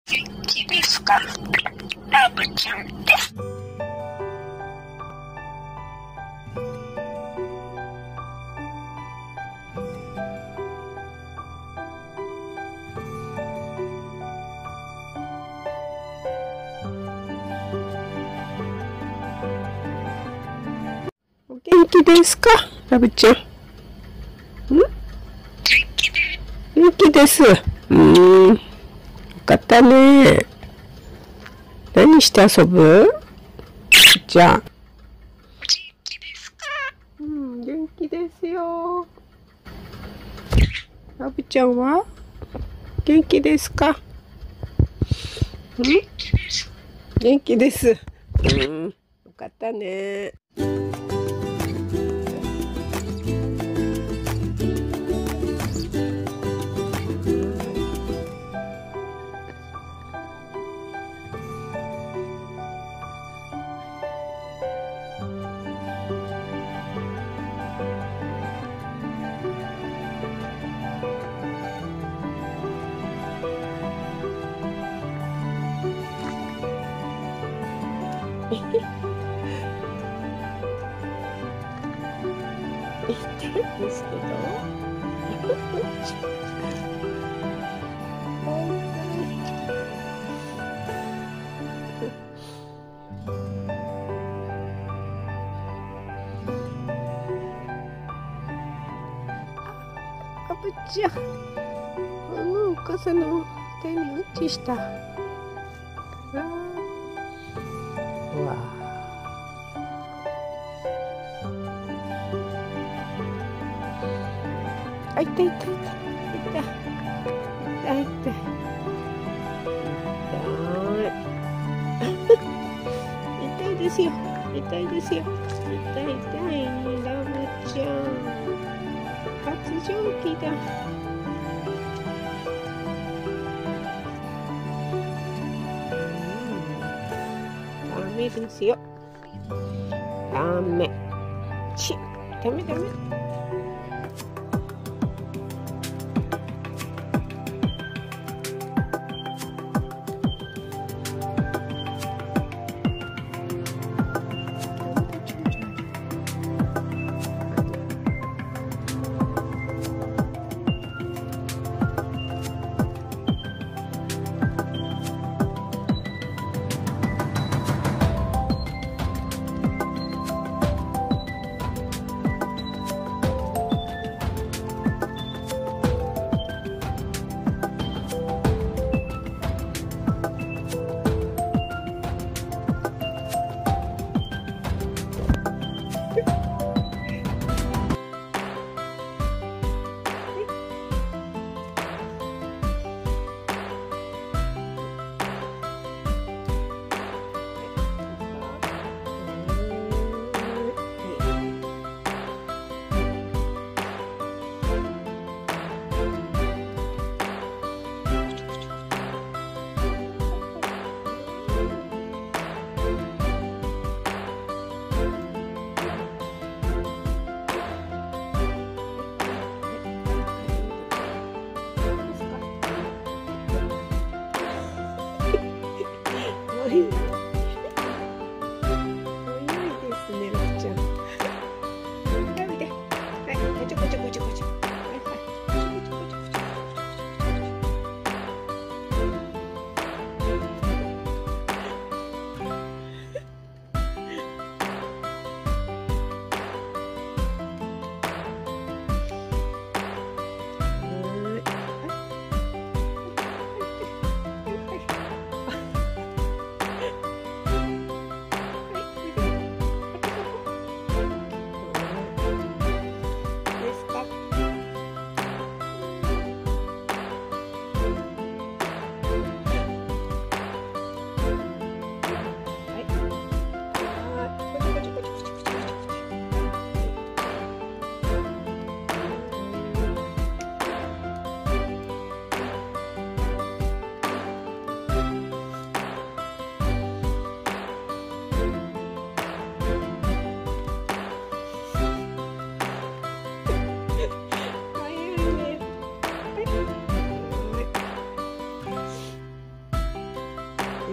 元気ですか？ラブちゃんです。 お元気ですか？ラブちゃん。元気です。よかったね。何して遊ぶ？じゃあ。 元気ですか？ 元気ですよ。ラブちゃんは元気ですか？ 元気です。 元気です。よかったね。痛いですけど。ラブちゃん、お母さんの手にうんちした。うわあ、痛い痛い痛い痛い痛い痛い痛いですよ、痛いですよ、痛い痛い。ラブちゃん発情期だ。ダメですよ、ダメ、ダメダメ。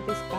ですか？